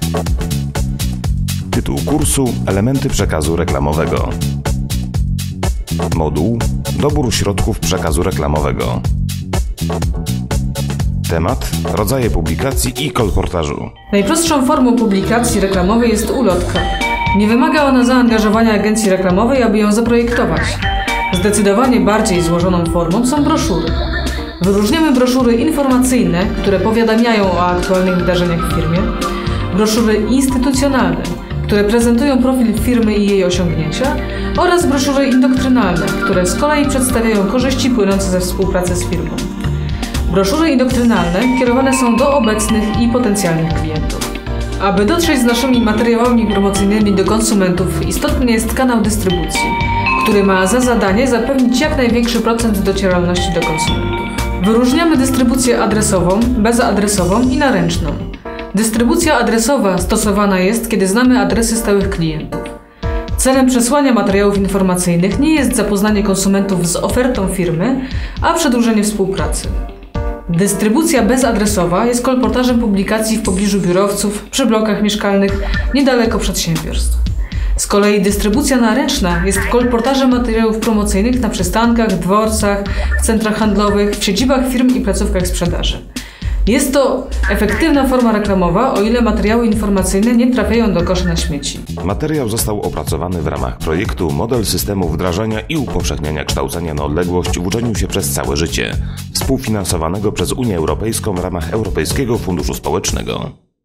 Tytuł kursu: Elementy przekazu reklamowego. Moduł: Dobór środków przekazu reklamowego. Temat: rodzaje publikacji i kolportażu. Najprostszą formą publikacji reklamowej jest ulotka. Nie wymaga ona zaangażowania agencji reklamowej, aby ją zaprojektować. Zdecydowanie bardziej złożoną formą są broszury. Wyróżniamy broszury informacyjne, które powiadamiają o aktualnych wydarzeniach w firmie, broszury instytucjonalne, które prezentują profil firmy i jej osiągnięcia, oraz broszury indoktrynalne, które z kolei przedstawiają korzyści płynące ze współpracy z firmą. Broszury indoktrynalne kierowane są do obecnych i potencjalnych klientów. Aby dotrzeć z naszymi materiałami promocyjnymi do konsumentów, istotny jest kanał dystrybucji, który ma za zadanie zapewnić jak największy procent docieralności do konsumentów. Wyróżniamy dystrybucję adresową, bezadresową i naręczną. Dystrybucja adresowa stosowana jest, kiedy znamy adresy stałych klientów. Celem przesłania materiałów informacyjnych nie jest zapoznanie konsumentów z ofertą firmy, a przedłużenie współpracy. Dystrybucja bezadresowa jest kolportażem publikacji w pobliżu biurowców, przy blokach mieszkalnych, niedaleko przedsiębiorstw. Z kolei dystrybucja naręczna jest kolportażem materiałów promocyjnych na przystankach, dworcach, w centrach handlowych, w siedzibach firm i placówkach sprzedaży. Jest to efektywna forma reklamowa, o ile materiały informacyjne nie trafiają do kosza na śmieci. Materiał został opracowany w ramach projektu Model systemu wdrażania i upowszechniania kształcenia na odległość w uczeniu się przez całe życie, współfinansowanego przez Unię Europejską w ramach Europejskiego Funduszu Społecznego.